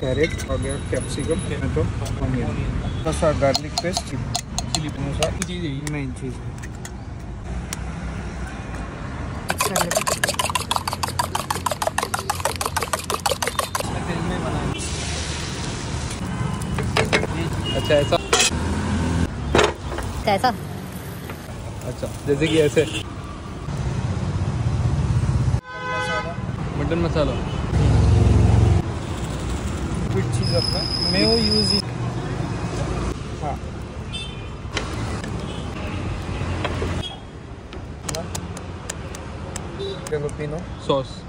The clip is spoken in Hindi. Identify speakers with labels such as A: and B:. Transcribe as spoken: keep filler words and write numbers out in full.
A: कैरेट हो गया, कैप्सिकम, टमाटो, ऑनियन, थोड़ा सा गार्लिक पेस्ट, चिली अनुसार चीज़ है मेन चीज़। तेल में बनाए। अच्छा ऐसा
B: कैसा?
A: अच्छा जैसे कि ऐसे मटन मसाला फिर चीज़ अपना मैं वो यूज ही हाँ पेलोपिनो सॉस